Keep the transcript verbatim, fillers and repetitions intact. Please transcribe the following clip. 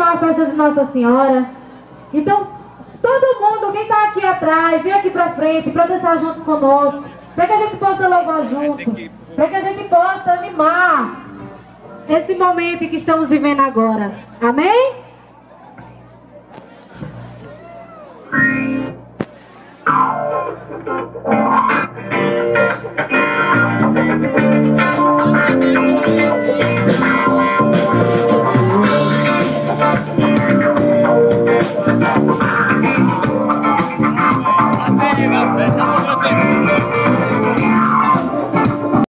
animar a festa de Nossa Senhora. Então, todo mundo, quem está aqui atrás, vem aqui para frente para dançar junto conosco, para que a gente possa louvar junto, para que a gente possa animar esse momento que estamos vivendo agora. Amém?